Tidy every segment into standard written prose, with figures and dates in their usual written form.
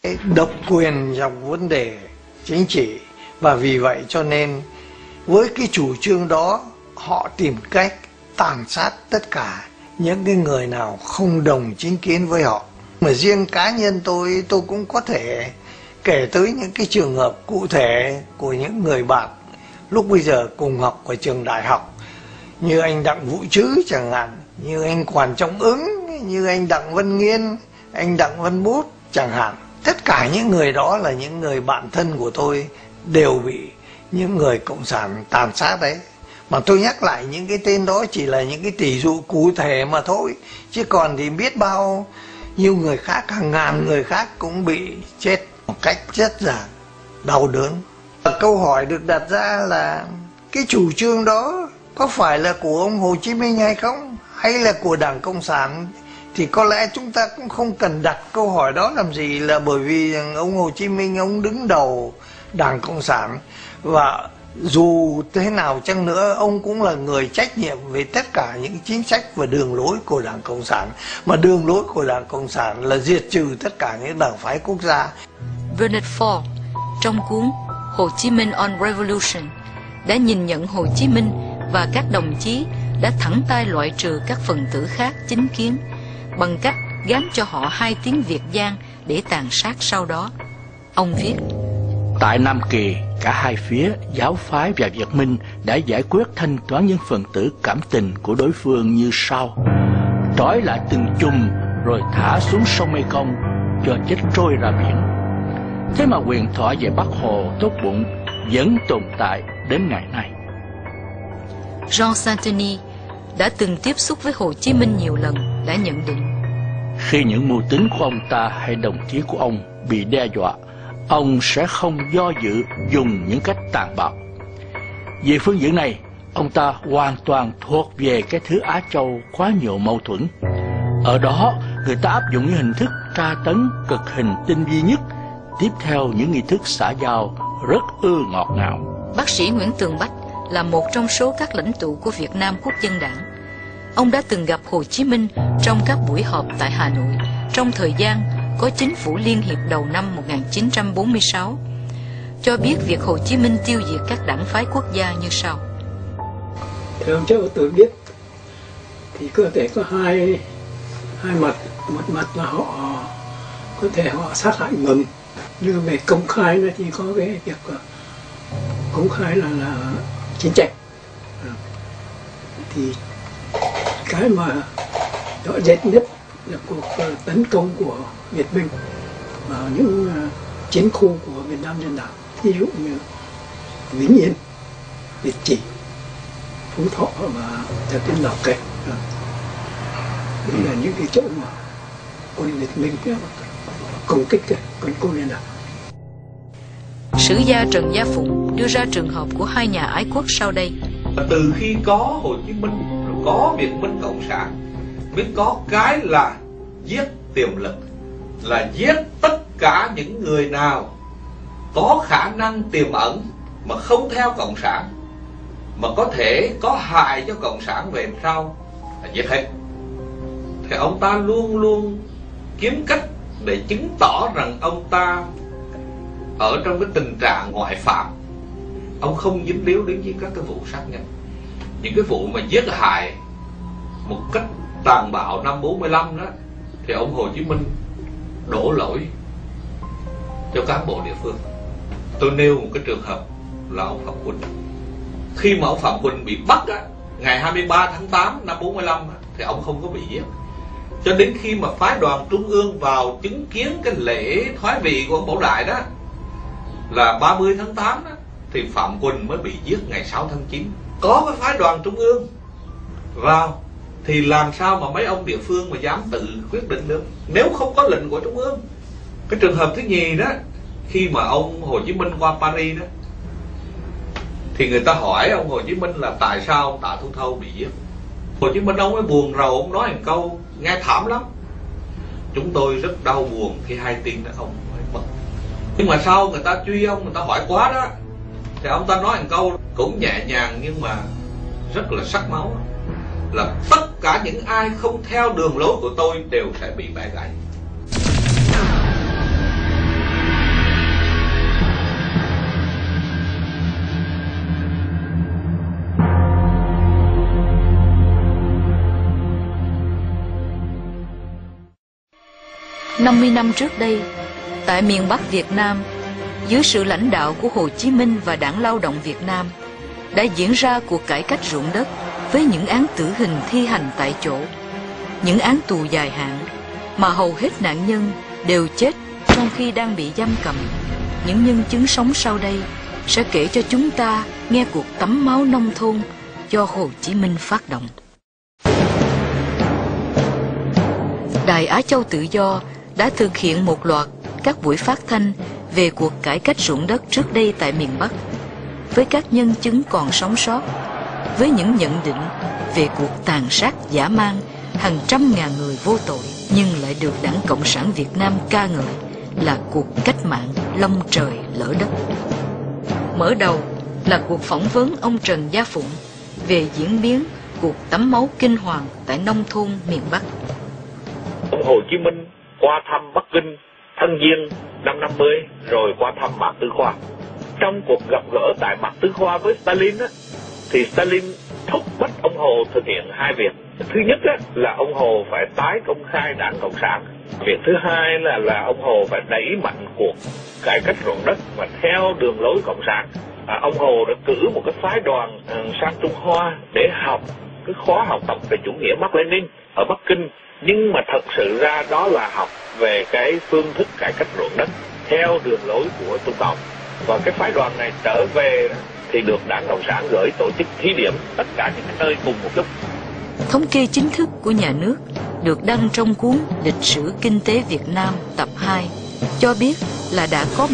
độc quyền trong vấn đề chính trị, và vì vậy cho nên với cái chủ trương đó họ tìm cách tàn sát tất cả những cái người nào không đồng chính kiến với họ. Mà riêng cá nhân tôi cũng có thể kể tới những cái trường hợp cụ thể của những người bạn lúc bây giờ cùng học ở trường đại học, như anh Đặng Vũ Trứ chẳng hạn, như anh Quản Trọng Ứng, như anh Đặng Văn Nghiên, anh Đặng Văn Bút chẳng hạn. Tất cả những người đó là những người bạn thân của tôi đều bị những người cộng sản tàn sát đấy. Mà tôi nhắc lại những cái tên đó chỉ là những cái tỷ dụ cụ thể mà thôi, chứ còn thì biết bao nhiêu người khác, hàng ngàn người khác cũng bị chết một cách rất là đau đớn. Câu hỏi được đặt ra là cái chủ trương đó có phải là của ông Hồ Chí Minh hay không, hay là của Đảng Cộng sản? Thì có lẽ chúng ta cũng không cần đặt câu hỏi đó làm gì, là bởi vì ông Hồ Chí Minh ông đứng đầu Đảng Cộng sản, và dù thế nào chăng nữa ông cũng là người trách nhiệm về tất cả những chính sách và đường lối của Đảng Cộng sản. Mà đường lối của Đảng Cộng sản là diệt trừ tất cả những đảng phái quốc gia. Bernard Ford trong cuốn Hồ Chí Minh on Revolution đã nhìn nhận Hồ Chí Minh và các đồng chí đã thẳng tay loại trừ các phần tử khác chính kiến bằng cách gán cho họ 2 tiếng Việt Giang để tàn sát sau đó. Ông viết: tại Nam Kỳ, cả hai phía, giáo phái và Việt Minh, đã giải quyết thanh toán những phần tử cảm tình của đối phương như sau: trói lại từng chùm rồi thả xuống sông Mekong cho chết trôi ra biển. Thế mà huyền thoại về Bác Hồ tốt bụng vẫn tồn tại đến ngày nay. Jean Saint-Denis đã từng tiếp xúc với Hồ Chí Minh nhiều lần, đã nhận định: khi những mưu tính của ông ta hay đồng chí của ông bị đe dọa, ông sẽ không do dự dùng những cách tàn bạo. Về phương diện này, ông ta hoàn toàn thuộc về cái thứ Á Châu quá nhiều mâu thuẫn. Ở đó, người ta áp dụng những hình thức tra tấn cực hình tinh vi nhất, tiếp theo những nghi thức xã giao rất ngọt ngào. Bác sĩ Nguyễn Tường Bách là một trong số các lãnh tụ của Việt Nam Quốc dân Đảng. Ông đã từng gặp Hồ Chí Minh trong các buổi họp tại Hà Nội trong thời gian có chính phủ liên hiệp đầu năm 1946, cho biết việc Hồ Chí Minh tiêu diệt các đảng phái quốc gia như sau. Theo chỗ tôi biết thì có thể có hai mặt. Một mặt là họ có thể họ sát hại ngầm, như về công khai thì có cái việc công khai là chiến tranh. Thì cái mà rõ rệt nhất là cuộc tấn công của Việt Minh vào những chiến khu của Việt Nam Dân Đảng, ví dụ như Vĩnh Yên, Việt Trì, Phú Thọ và Trà Tiên, Lào Cai. Đây là những cái chỗ mà quân Việt Minh công kích quân cô Liên Đảng. Sử gia Trần Gia Phụng đưa ra trường hợp của 2 nhà ái quốc sau đây. Từ khi có Hồ Chí Minh, rồi có Việt Minh Cộng sản, mới có cái là giết tiềm lực, là giết tất cả những người nào có khả năng tiềm ẩn mà không theo Cộng sản, mà có thể có hại cho Cộng sản về sau, là giết hết. Thì ông ta luôn luôn kiếm cách để chứng tỏ rằng ông ta ở trong cái tình trạng ngoại phạm. Ông không dính líu đến với các cái vụ sát nhân, những cái vụ mà giết hại một cách tàn bạo năm 45 đó, thì ông Hồ Chí Minh đổ lỗi cho cán bộ địa phương. Tôi nêu một cái trường hợp là ông Phạm Quỳnh. Khi mà ông Phạm Quỳnh bị bắt á, ngày 23 tháng 8 năm 45 á, thì ông không có bị giết. Cho đến khi mà phái đoàn Trung ương vào chứng kiến cái lễ thoái vị của ông Bảo Đại đó, là 30 tháng 8 đó, thì Phạm Quỳnh mới bị giết ngày 6 tháng 9. Có cái phái đoàn Trung ương vào thì làm sao mà mấy ông địa phương mà dám tự quyết định được, nếu không có lệnh của Trung ương. Cái trường hợp thứ nhì đó, khi mà ông Hồ Chí Minh qua Paris đó, thì người ta hỏi ông Hồ Chí Minh là tại sao ông Tạ Thu Thâu bị giết. Hồ Chí Minh ông mới buồn rầu, ông nói một câu nghe thảm lắm: chúng tôi rất đau buồn khi hay tin là ông mới mất. Nhưng mà sau người ta truy ông, người ta hỏi quá đó, thì ông ta nói một câu cũng nhẹ nhàng nhưng mà rất là sắc máu, là tất cả những ai không theo đường lối của tôi đều sẽ bị bẻ gãy. 50 năm trước đây, tại miền Bắc Việt Nam, dưới sự lãnh đạo của Hồ Chí Minh và Đảng Lao động Việt Nam, đã diễn ra cuộc cải cách ruộng đất với những án tử hình thi hành tại chỗ, những án tù dài hạn mà hầu hết nạn nhân đều chết trong khi đang bị giam cầm. Những nhân chứng sống sau đây sẽ kể cho chúng ta nghe cuộc tắm máu nông thôn do Hồ Chí Minh phát động. Đài Á Châu Tự Do đã thực hiện một loạt các buổi phát thanh về cuộc cải cách ruộng đất trước đây tại miền Bắc, với các nhân chứng còn sống sót, với những nhận định về cuộc tàn sát dã man hàng trăm ngàn người vô tội, nhưng lại được Đảng Cộng sản Việt Nam ca ngợi là cuộc cách mạng long trời lỡ đất. Mở đầu là cuộc phỏng vấn ông Trần Gia Phụng về diễn biến cuộc tắm máu kinh hoàng tại nông thôn miền Bắc. Ông Hồ Chí Minh qua thăm Bắc Kinh, Thân Giêng năm 50, rồi qua thăm Mạc Tư Khoa. Trong cuộc gặp gỡ tại Mạc Tư Khoa với Stalin thì Stalin thúc bách ông Hồ thực hiện hai việc. Thứ nhất là ông Hồ phải tái công khai Đảng Cộng sản. Việc thứ hai là ông Hồ phải đẩy mạnh cuộc cải cách ruộng đất và theo đường lối Cộng sản. Ông Hồ đã cử một cái phái đoàn sang Trung Hoa để học cái khóa học tập về chủ nghĩa Mác Lênin ở Bắc Kinh. Nhưng mà thật sự ra đó là học về cái phương thức cải cách ruộng đất theo đường lối của Trung Cộng. Và cái phái đoàn này trở về thì được Đảng Cộng sản gửi tổ chức thí điểm tất cả những nơi cùng một lúc. Thống kê chính thức của nhà nước được đăng trong cuốn Lịch sử Kinh tế Việt Nam tập 2 cho biết là đã có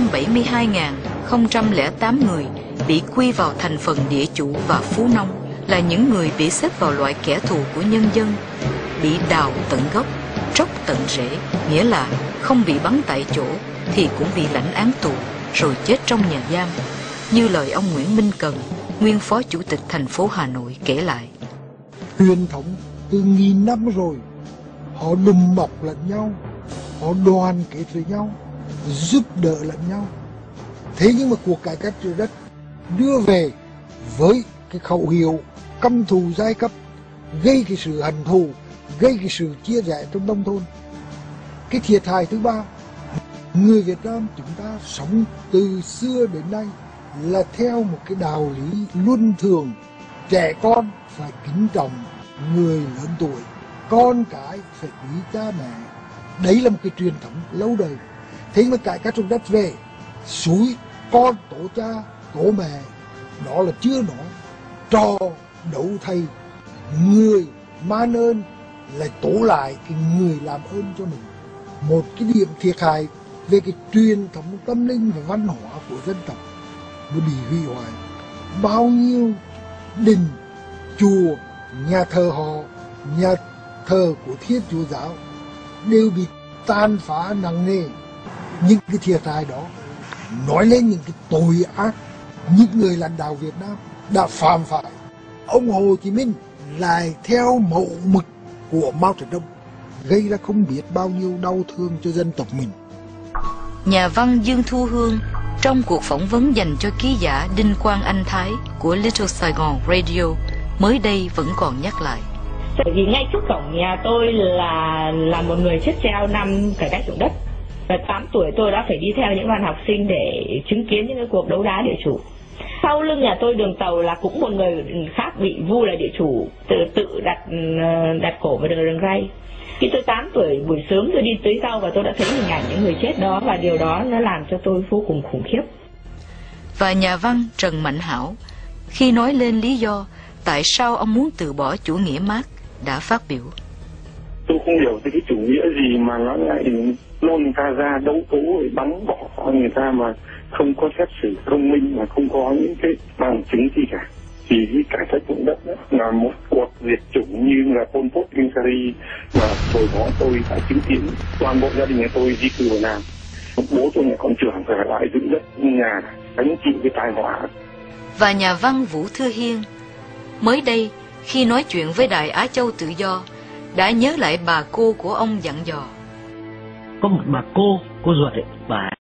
172.008 người bị quy vào thành phần địa chủ và phú nông, là những người bị xếp vào loại kẻ thù của nhân dân, bị đào tận gốc, tróc tận rễ, nghĩa là không bị bắn tại chỗ thì cũng bị lãnh án tù rồi chết trong nhà giam, như lời ông Nguyễn Minh Cần, nguyên phó chủ tịch thành phố Hà Nội kể lại. Truyền thống từ nghìn năm rồi, họ đùm bọc lẫn nhau, họ đoàn kết với nhau, giúp đỡ lẫn nhau. Thế nhưng mà cuộc cải cách ruộng đất đưa về với cái khẩu hiệu căm thù giai cấp, gây cái sự hận thù, gây cái sự chia rẽ trong nông thôn. Cái thiệt hại thứ ba, người Việt Nam chúng ta sống từ xưa đến nay là theo một cái đạo lý luân thường: trẻ con phải kính trọng người lớn tuổi, con cái phải quý cha mẹ. Đấy là một cái truyền thống lâu đời. Thế mà cải cách ruộng đất về, suối con tổ cha tổ mẹ, đó là chưa nói trò đấu thầy, người man ơn lại tố lại cái người làm ơn cho mình. Một cái điểm thiệt hại về cái truyền thống tâm linh và văn hóa của dân tộc nó bị hủy hoại. Bao nhiêu đình, chùa, nhà thờ họ, nhà thờ của Thiên Chúa giáo đều bị tàn phá nặng nề. Những cái thiệt hại đó nói lên những cái tội ác những người lãnh đạo Việt Nam đã phạm phải. Ông Hồ Chí Minh lại theo mẫu mực của Mao Trạch Đông, gây ra không biết bao nhiêu đau thương cho dân tộc mình. Nhà văn Dương Thu Hương trong cuộc phỏng vấn dành cho ký giả Đinh Quang Anh Thái của Little Saigon Radio mới đây vẫn còn nhắc lại. Bởi vì ngay trước cổng nhà tôi là một người chết treo năm cải cách ruộng đất. Và 8 tuổi tôi đã phải đi theo những đoàn học sinh để chứng kiến những cái cuộc đấu đá địa chủ. Sau lưng nhà tôi đường tàu là cũng một người khác bị vu là địa chủ, tự đặt cổ vào đường ray. Khi tôi 8 tuổi, buổi sớm tôi đi tới sau và tôi đã thấy hình ảnh những người chết đó, và điều đó nó làm cho tôi vô cùng khủng khiếp. Và nhà văn Trần Mạnh Hảo, khi nói lên lý do tại sao ông muốn từ bỏ chủ nghĩa Mác, đã phát biểu: Tôi không hiểu cái chủ nghĩa gì mà nó lại lôi người ta ra đấu tố, bắn bỏ người ta mà không có xét xử công minh, mà không có những cái bằng chứng gì cả. Thì cái cải cách ruộng đất là một cuộc diệt chủng như là Pol Pot, Viêng Sari, mà hồi đó tôi đã chứng kiến toàn bộ gia đình nhà tôi di cư vào Nam. Bố tôi là con trưởng phải lại giữ đất nhà, gánh chịu cái tai họa. Và nhà văn Vũ Thư Hiên mới đây khi nói chuyện với Đài Á Châu Tự Do đã nhớ lại bà cô của ông dặn dò. Có một bà cô ruột ấy, bà